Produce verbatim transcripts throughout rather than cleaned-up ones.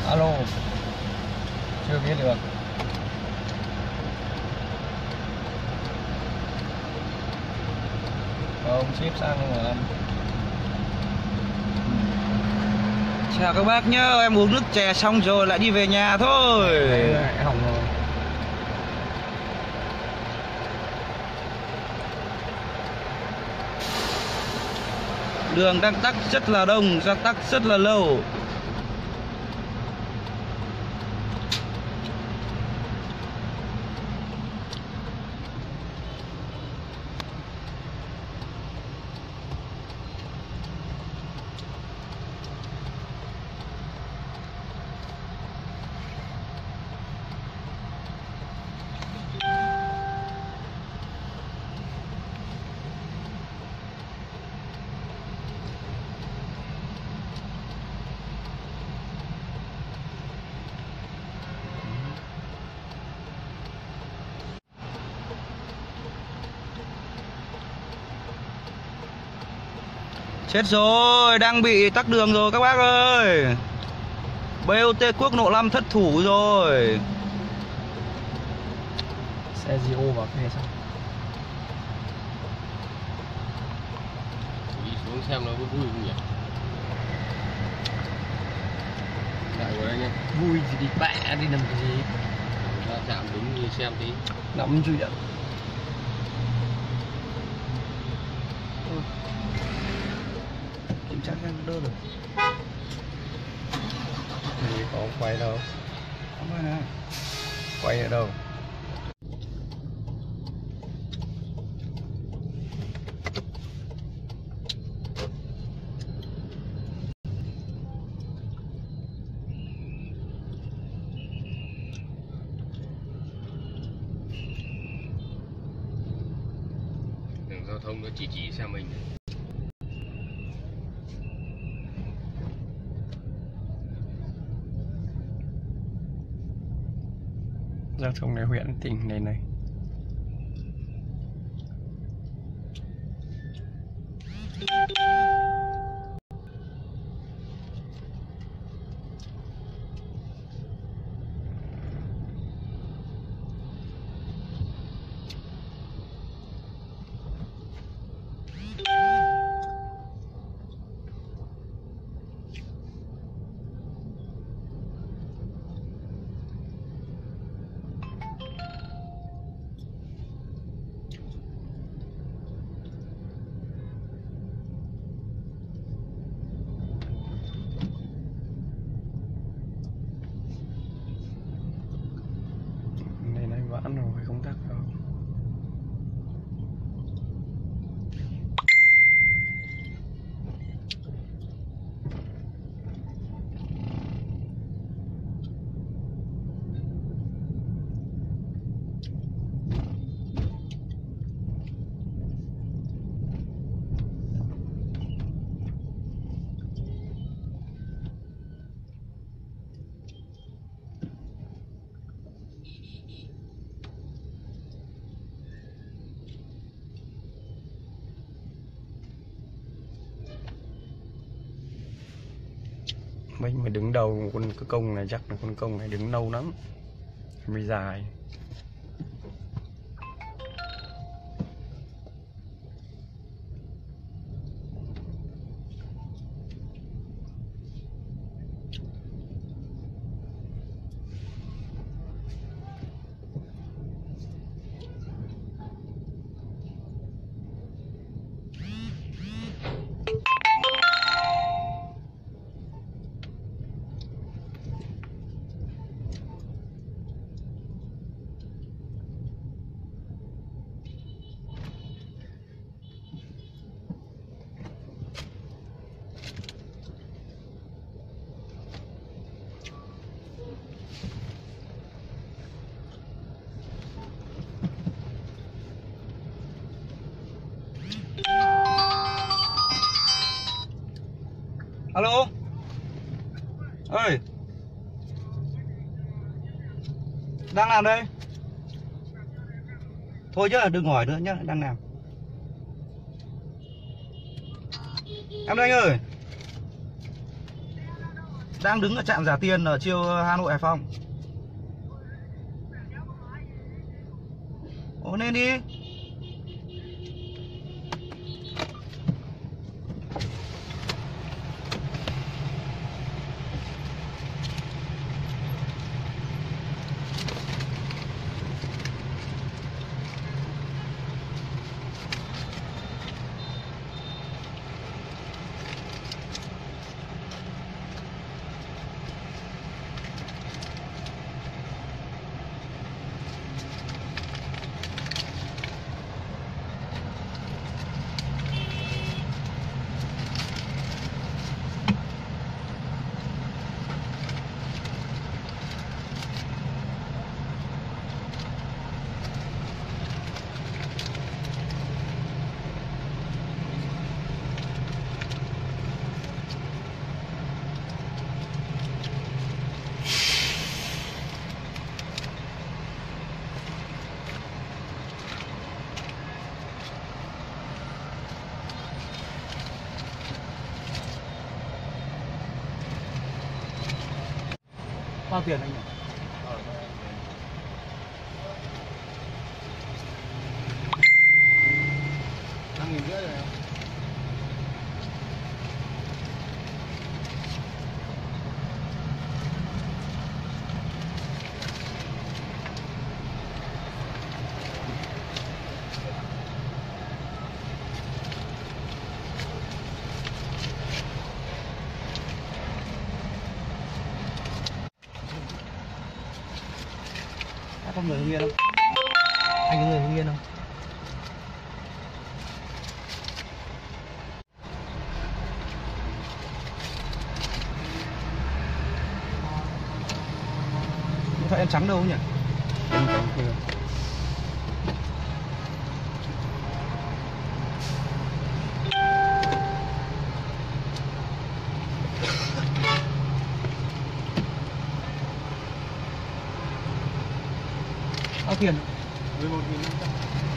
Alo. Chưa biết được. Không, ship sang mà. Chào các bác nhá, em uống nước chè xong rồi lại đi về nhà thôi. Đấy, hỏng rồi. Đường đang tắc rất là đông, đang tắc rất là lâu. Chết rồi, đang bị tắc đường rồi các bác ơi. bê o tê quốc lộ năm thất thủ rồi. Xe gì ô vào kia sao? Đi xuống xem nó có vui không nhỉ? Lại của đây nha. Vui gì đi bạ đi làm cái gì? Ra chạm đứng đi xem tí. Nắm chuyện. Kiểm tra xem đơ rồi. Thì có quay đâu? Không phải này. Quay ở đâu? Đường giao thông nó chỉ chỉ xe mình. Giao thông này huyện tỉnh này này. Vãn rồi không tắc đâu. Mình mà đứng đầu con công này chắc là con công này đứng lâu lắm mới dài. Alo. Ơi. Đang làm đây. Thôi chứ đừng hỏi nữa nhá, đang làm. Em đây anh ơi. Đang đứng ở trạm Già Tiền ở chiều Hà Nội Hải Phòng. Ồ, lên đi. Bao tiền anh nhỉ? năm nghìn rưỡi rồi. Có người Hưng Yên không? Anh có người Hưng Yên không? Điện thoại em trắng đâu nhỉ? Em trắng chưa? Bao tiền? mười một nghìn năm trăm.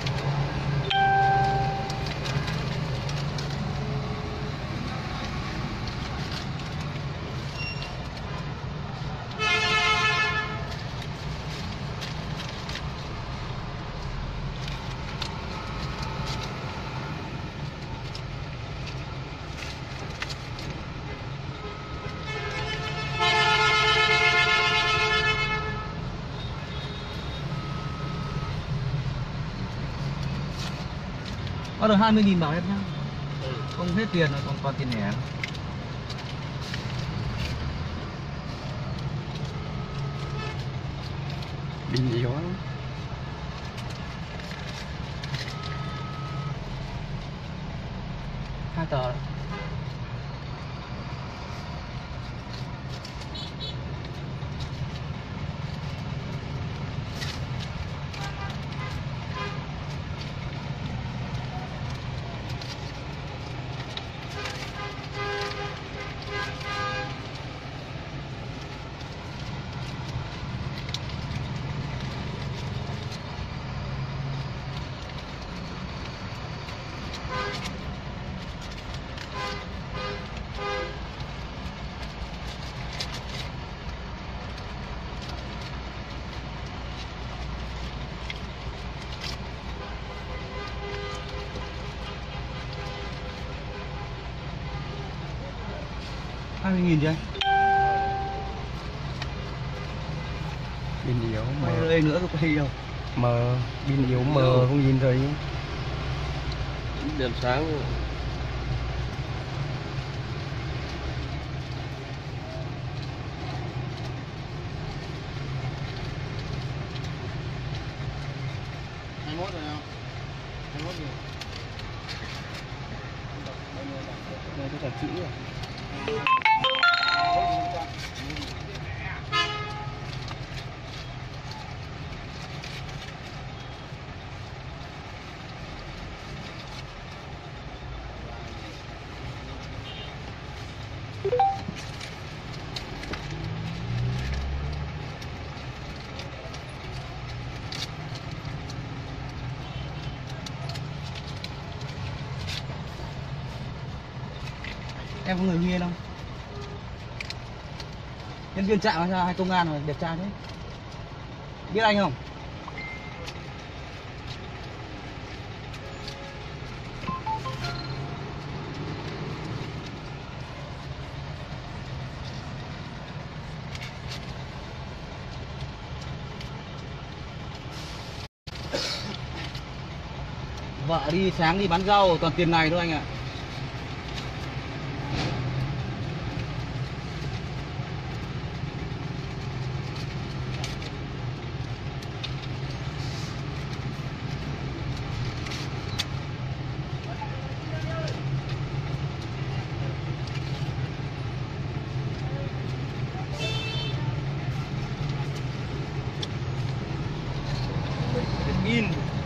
Bắt đầu hai mươi nghìn bảo em nhá. Không hết tiền rồi, còn còn tiền lẻ. Pin yếu lắm. Hai tờ. hai mươi nghìn chứ anh? Pin yếu Mày mờ. đây nữa có hay đâu. Mờ, pin yếu mờ không nhìn thấy. Đèn sáng. hai mươi mốt rồi không? hai mươi mốt rồi. Đây có cả chữ rồi. Em có người Hưng Yên không? Nhân viên trạm hay sao? Hay công an mà đẹp trai thế? Biết anh không? Vợ đi sáng đi bán rau toàn tiền này thôi anh ạ. In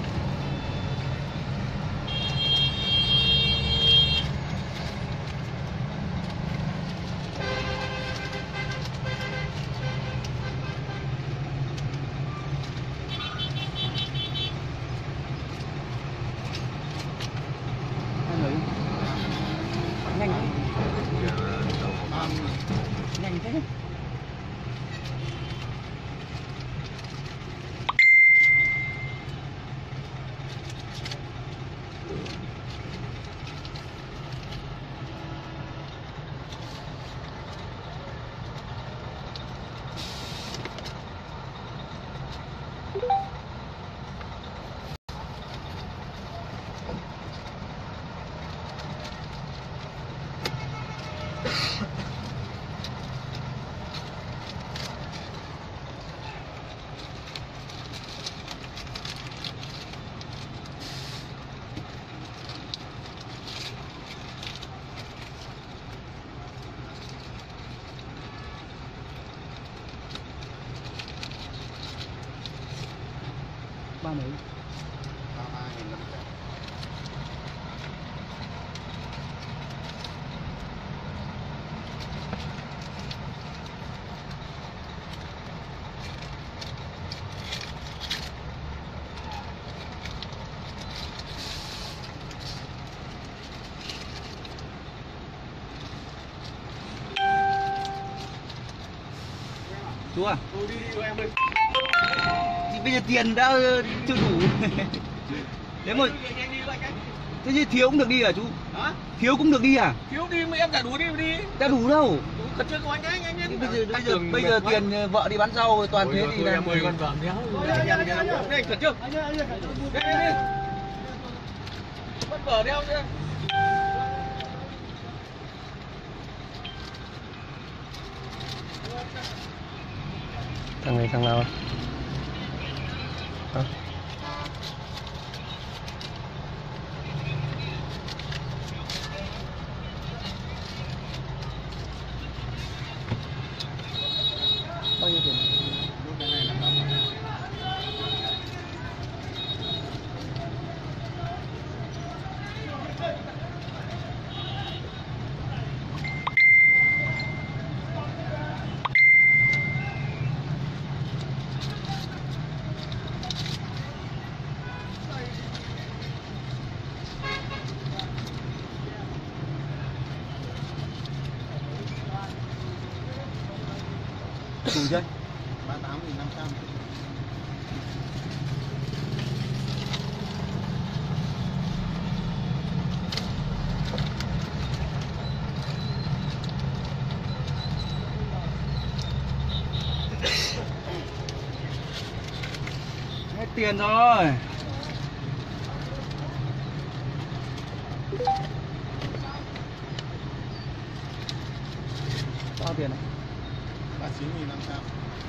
nhanh nhanh thế. Ba mấy? ba mươi hai nghìn năm trăm. Chú à? Tôi đi đi em ơi. Thì bây giờ tiền đã chưa đủ. Nếu mà thế thì thiếu cũng được đi à chú? Hả? Thiếu cũng được đi à? Thiếu đi mà em trả đủ đi mà đi. Đã đủ đâu. Khẩn trương của anh ấy, anh Thì ấy. bây giờ bây giờ bây giờ tiền vợ đi bán rau toàn thế thì là mười con vàng đéo. Đây anh khẩn trương. Đây đây đây. Bắt vở đeo chứ. Thằng này thằng nào? Hả? bao nhiêu tiền? Đủ chưa? ba mươi tám nghìn năm trăm. Hết tiền rồi. Bao tiền này? ba mươi chín nghìn năm trăm.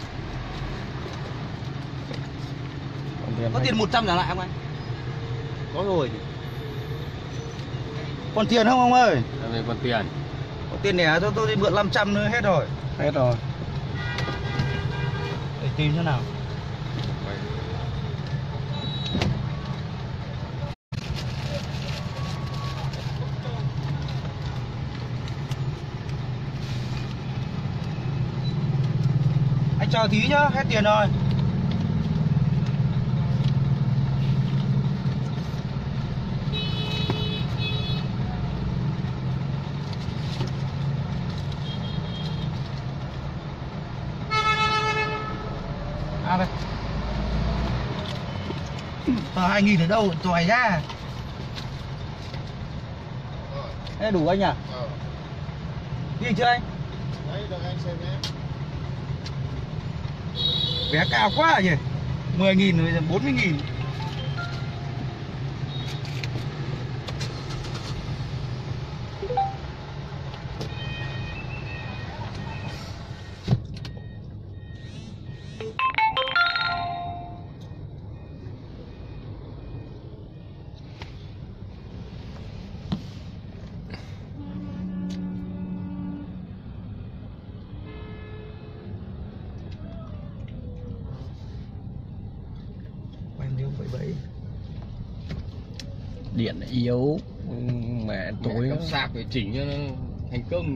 Còn tiền Có hay- tiền một trăm trả lại không anh? Có rồi. Còn tiền không ông ơi? Làm gì còn tiền? Có tiền này tôi tôi đi mượn năm trăm nữa hết rồi. Hết rồi. Để tìm thế nào? Anh chờ tí nhá, hết tiền rồi. Ờ, hai nghìn ở đâu tòi ra. Thế đủ anh à? Ờ. Đi chưa anh? Đấy, được anh xem nhé. Vé cao quá nhỉ. mười nghìn rồi, bốn mươi nghìn. Bao nhiêu bảy bảy. Điện yếu mẹ tối Tối cắm sạc phải chỉnh cho nó thành công.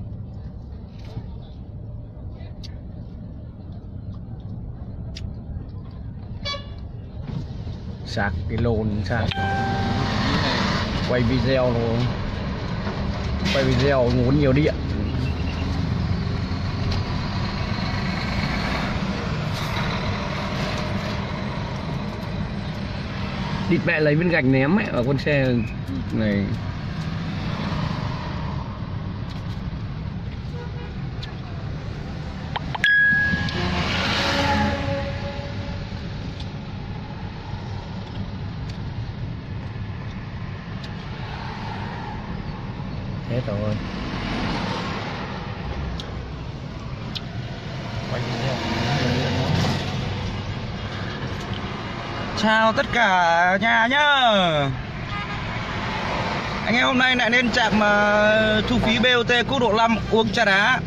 sạc cái lồn sạc quay video nó quay video muốn nhiều điện. Địt mẹ lấy viên gạch ném mẹ vào con xe này. Hết rồi. Quay video. Chào tất cả nhà nhá. Anh em hôm nay lại lên trạm uh, thu phí bê o tê quốc lộ năm uống trà đá.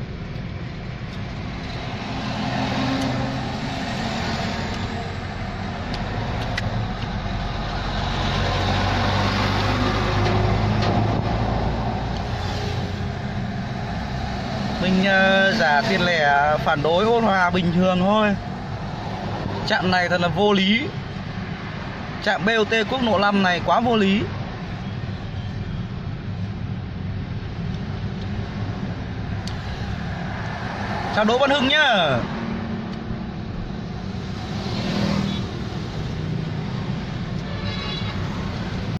Mình uh, giả tiền lẻ phản đối ôn hòa bình thường thôi. Trạm này thật là vô lý. Trạm bê o tê quốc lộ năm này quá vô lý. Chào Đỗ Văn Hưng nhá.